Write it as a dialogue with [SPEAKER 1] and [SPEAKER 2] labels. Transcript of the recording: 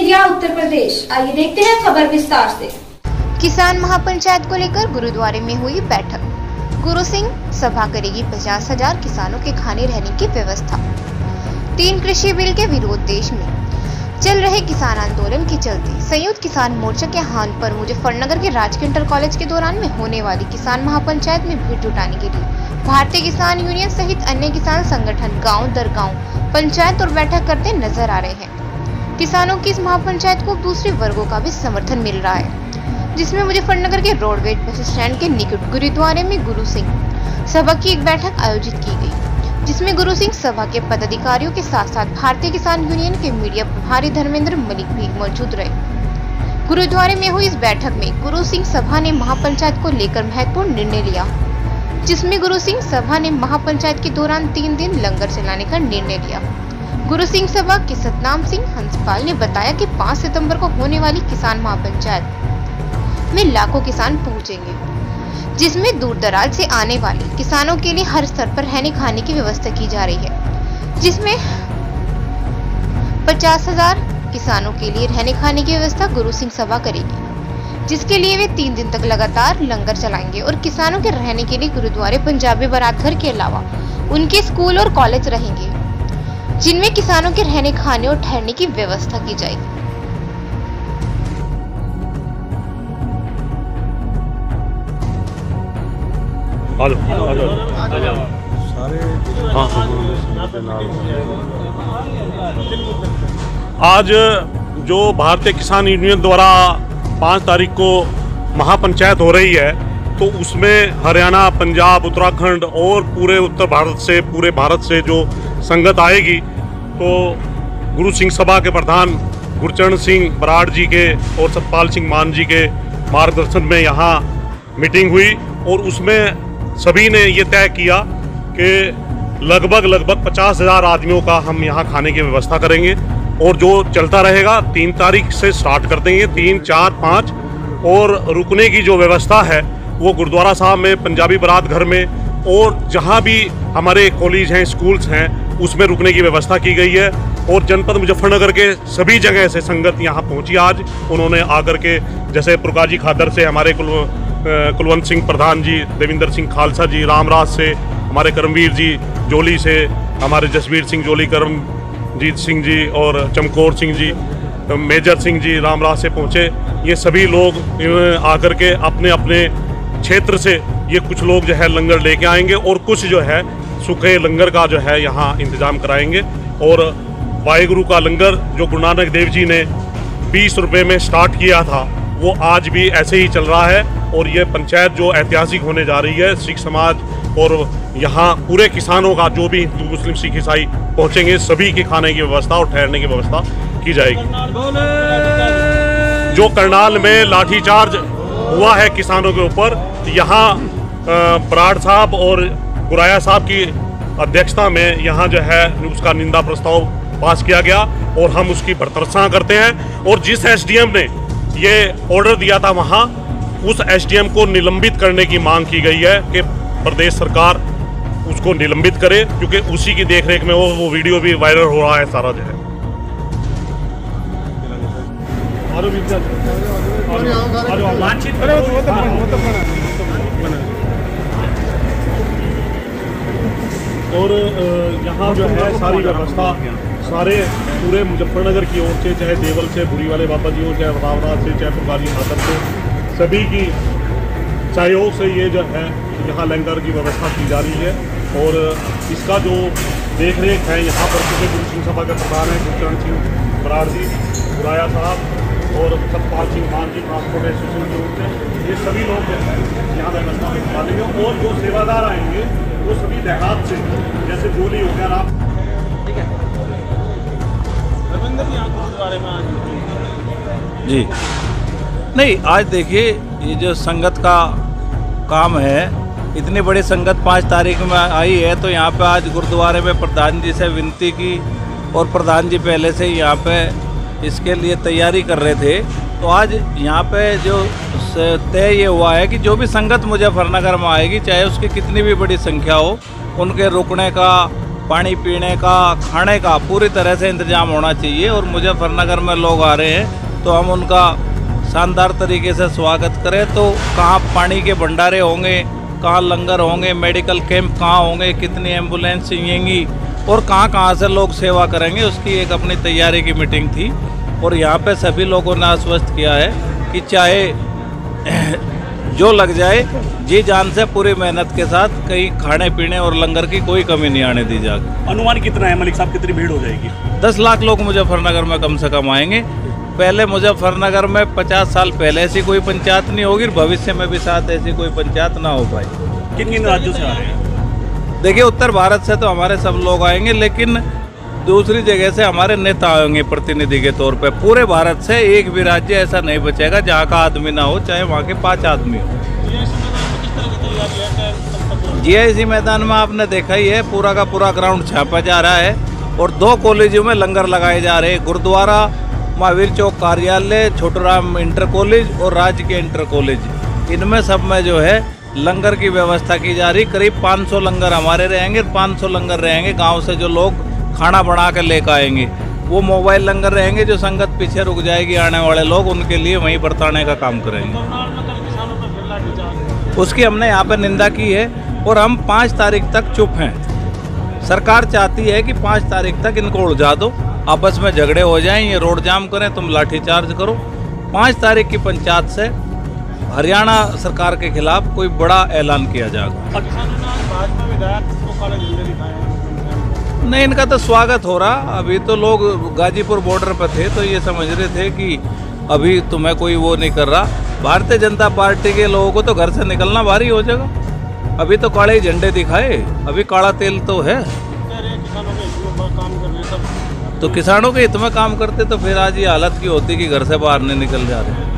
[SPEAKER 1] Media Uttar Pradesh. आइए देखते हैं खबर विस्तार से।
[SPEAKER 2] किसान महापंचायत को लेकर गुरुद्वारे में हुई बैठक। गुरु सिंह सभा करेगी 50,000 किसानों के खाने रहने की व्यवस्था। 3 कृषि बिल के विरोध। देश में चल रहे किसान आंदोलन के चलते संयुक्त किसान मोर्चा के आह्वान पर मुजफ्फरनगर के राजकीय इंटर कॉलेज के दौरान में होने वाली किसान महापंचायत में भीड़ जुटाने के लिए भारतीय किसान यूनियन सहित अन्य किसान संगठन गांव दर गांव पंचायत और बैठक करते नजर आ रहे हैं। किसानों की इस महापंचायत को दूसरे वर्गों का भी समर्थन मिल रहा है, जिसमें मुजफ्फरनगर के रोडवेज बस स्टैंड के निकट गुरुद्वारे में गुरु सिंह सभा की एक बैठक आयोजित की गई, जिसमें गुरु सिंह सभा के पदाधिकारियों के साथ साथ भारतीय किसान यूनियन के मीडिया प्रभारी धर्मेंद्र मलिक भी मौजूद रहे। गुरुद्वारे में हुई इस बैठक में गुरु सिंह सभा ने महापंचायत को लेकर महत्वपूर्ण निर्णय लिया, जिसमें गुरु सिंह सभा ने महापंचायत के दौरान 3 दिन लंगर चलाने का निर्णय लिया। गुरु सिंह सभा के सतनाम सिंह हंसपाल ने बताया कि 5 सितंबर को होने वाली किसान महापंचायत में लाखों किसान पहुंचेंगे, जिसमें दूर दराज से आने वाले किसानों के लिए हर स्तर पर रहने खाने की व्यवस्था की जा रही है, जिसमें 50,000 किसानों के लिए रहने खाने की व्यवस्था गुरु सिंह सभा करेगी, जिसके लिए वे 3 दिन तक लगातार लंगर चलाएंगे और किसानों के रहने के लिए गुरुद्वारे पंजाबी बारात घर के अलावा उनके स्कूल और कॉलेज रहेंगे, जिनमें किसानों के रहने खाने और ठहरने की व्यवस्था की जाएगी।
[SPEAKER 3] आज जो भारतीय किसान यूनियन द्वारा 5 तारीख को महापंचायत हो रही है, तो उसमें हरियाणा, पंजाब, उत्तराखंड और पूरे उत्तर भारत से जो संगत आएगी, तो गुरु सिंह सभा के प्रधान गुरचरण सिंह बराड़ जी के और सतपाल सिंह मान जी के मार्गदर्शन में यहाँ मीटिंग हुई और उसमें सभी ने ये तय किया कि लगभग 50,000 आदमियों का हम यहाँ खाने की व्यवस्था करेंगे और जो चलता रहेगा 3 तारीख से स्टार्ट कर देंगे, 3, 4, 5 और रुकने की जो व्यवस्था है वो गुरुद्वारा साहब में, पंजाबी बारात घर में और जहाँ भी हमारे कॉलेज हैं, स्कूल्स हैं, उसमें रुकने की व्यवस्था की गई है। और जनपद मुजफ्फरनगर के सभी जगह से संगत यहाँ पहुँची। आज उन्होंने आकर के, जैसे पुरकाजी खादर से हमारे कुलवंत सिंह प्रधान जी, देविंदर सिंह खालसा जी, रामराज से हमारे करमवीर जी, जोली से हमारे जसवीर सिंह जोली, करमजीत सिंह जी और चमकौर सिंह जी, मेजर सिंह जी रामराज से पहुँचे। ये सभी लोग आकर के अपने अपने क्षेत्र से ये कुछ लोग जो है लंगर लेके आएंगे और कुछ जो है सूखे लंगर का जो है यहाँ इंतजाम कराएंगे। और वाहेगुरु का लंगर जो गुरु नानक देव जी ने 20 रुपये में स्टार्ट किया था, वो आज भी ऐसे ही चल रहा है। और ये पंचायत जो ऐतिहासिक होने जा रही है, सिख समाज और यहाँ पूरे किसानों का, जो भी हिंदू मुस्लिम सिख ईसाई पहुँचेंगे, सभी के खाने की व्यवस्था और ठहरने की व्यवस्था की जाएगी। जो करनाल में लाठीचार्ज हुआ है किसानों के ऊपर, यहाँ बराड़ साहब और गुराया साहब की अध्यक्षता में यहाँ जो है उसका निंदा प्रस्ताव पास किया गया और हम उसकी भर्त्सना करते हैं। और जिस एसडीएम ने ये ऑर्डर दिया था, वहाँ उस एसडीएम को निलंबित करने की मांग की गई है कि प्रदेश सरकार उसको निलंबित करे, क्योंकि उसी की देखरेख में वो वीडियो भी वायरल हो रहा है सारा जो है। और यहाँ जो है सारी व्यवस्था सारे पूरे मुजफ्फरनगर की ओर से, चाहे देवल से, बुरी वाले बाबा जी हो, चाहे रावराज से, चाहे पुरकाजी खादर से, सभी की सहयोग से ये जो है यहाँ लंगर की व्यवस्था की जा रही है। और इसका जो देख रेख है यहाँ पर क्योंकि गुरु सिंह सभा के प्रधान हैं गुरचरण सिंह बराड़ जी, गुराया साहब और सतपाल सिंह मान जी, ट्रांसपोर्ट एसोसिएशन की ओर से, ये सभी लोग जो है यहाँ व्यवस्था में संभालेंगे। और जो सेवादार आएंगे वो सभी देहात से, जैसे जोली हो गया आप
[SPEAKER 4] जी। नहीं, आज देखिए ये जो संगत का काम है, इतनी बड़ी संगत 5 तारीख में आई है, तो यहाँ पे आज गुरुद्वारे में प्रधान जी से विनती की और प्रधान जी पहले से यहाँ पे इसके लिए तैयारी कर रहे थे। तो आज यहाँ पे जो तय ये हुआ है कि जो भी संगत मुजफ्फरनगर में आएगी, चाहे उसकी कितनी भी बड़ी संख्या हो, उनके रुकने का पानी पीने का, खाने का पूरी तरह से इंतजाम होना चाहिए। और मुजफ्फरनगर में लोग आ रहे हैं तो हम उनका शानदार तरीके से स्वागत करें। तो कहाँ पानी के भंडारे होंगे, कहाँ लंगर होंगे, मेडिकल कैंप कहाँ होंगे, कितनी एम्बुलेंस चाहिएंगी और कहाँ कहाँ से लोग सेवा करेंगे, उसकी एक अपनी तैयारी की मीटिंग थी। और यहाँ पे सभी लोगों ने आश्वस्त किया है कि चाहे जो लग जाए जी जान से पूरी मेहनत के साथ कहीं खाने पीने और लंगर की कोई कमी नहीं आने दी जाएगी।
[SPEAKER 5] अनुमान कितना है मलिक साहब, कितनी भीड़ हो जाएगी?
[SPEAKER 4] 10 लाख लोग मुजफ्फरनगर में कम से कम आएंगे। पहले मुजफ्फरनगर में 50 साल पहले ऐसी कोई पंचायत नहीं होगी, भविष्य में भी साथ ऐसी कोई पंचायत ना हो पाए।
[SPEAKER 5] किन किन राज्यों से आ रहे हैं?
[SPEAKER 4] देखिए, उत्तर भारत से तो हमारे सब लोग आएंगे, लेकिन दूसरी जगह से हमारे नेता आएंगे प्रतिनिधि के तौर पे। पूरे भारत से एक भी राज्य ऐसा नहीं बचेगा जहाँ का आदमी ना हो, चाहे वहाँ के 5 आदमी हो। जीआईसी मैदान में आपने देखा ही है, पूरा का पूरा ग्राउंड छापा जा रहा है और 2 कॉलेजों में लंगर लगाए जा रहे हैं। गुरुद्वारा, महावीर चौक कार्यालय, छोटूराम इंटर कॉलेज और राजकीय इंटर कॉलेज, इनमें सब में जो है लंगर की व्यवस्था की जा रही। करीब 500 लंगर हमारे रहेंगे, 500 लंगर रहेंगे गांव से जो लोग खाना बना कर लेकर आएंगे। वो मोबाइल लंगर रहेंगे, जो संगत पीछे रुक जाएगी आने वाले लोग उनके लिए वहीं बरताने का काम करेंगे। उसकी हमने यहाँ पर निंदा की है और हम 5 तारीख तक चुप हैं। सरकार चाहती है कि 5 तारीख तक इनको उलझा दो, आपस में झगड़े हो जाएं, ये रोड जाम करें, तुम लाठीचार्ज करो। 5 तारीख की पंचायत से हरियाणा सरकार के खिलाफ कोई बड़ा ऐलान किया जाएगा। नहीं, इनका तो स्वागत हो रहा। अभी तो लोग गाजीपुर बॉर्डर पर थे तो ये समझ रहे थे कि अभी तुम्हें कोई वो नहीं कर रहा। भारतीय जनता पार्टी के लोगों को तो घर से निकलना भारी हो जाएगा। अभी तो काले झंडे दिखाए, अभी काला तेल तो है। तो किसानों के हित में काम करते तो फिर आज ये हालत की होती कि घर से बाहर नहीं निकल जा रहे।